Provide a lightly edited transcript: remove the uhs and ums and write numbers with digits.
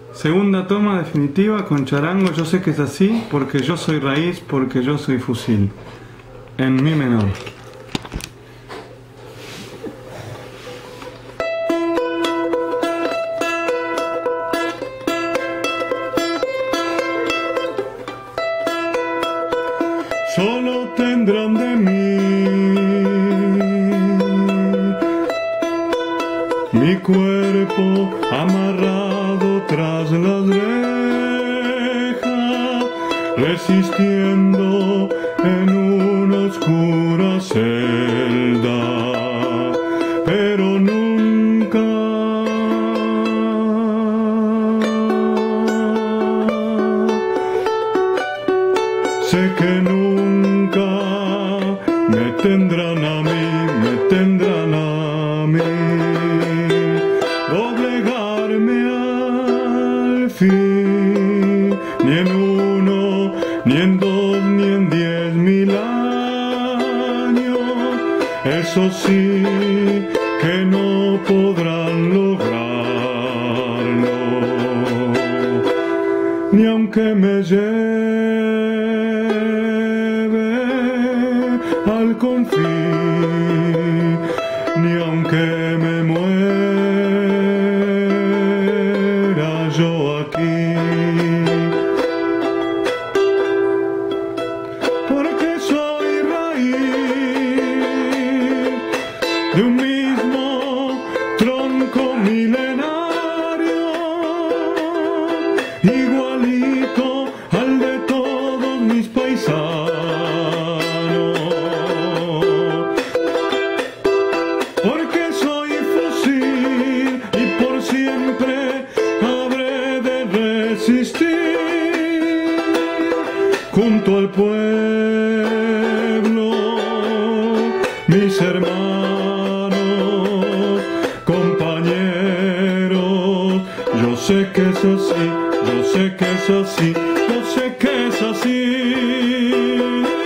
Segunda toma definitiva con charango, yo sé que es así, porque yo soy raíz, porque yo soy fusil. En mi menor. Solo tendrán de mí mi cuerpo amarrado tras las rejas, resistiendo en una oscura celda, pero nunca sé que nunca me tendrán a mí, me tendrán a mí. Doblegarme al fin, ni en uno, ni en dos, ni en 10.000 años. Eso sí que no podrán lograrlo, ni aunque me lleve al confín, ni aunque me muera yo aquí, porque soy raíz de un mismo tronco milenario, igualito al de todos mis paisanos. Porque soy fusil y por siempre habré de resistir junto al pueblo, mis hermanos, compañeros. Yo sé que es así, yo sé que es así, yo sé que es así.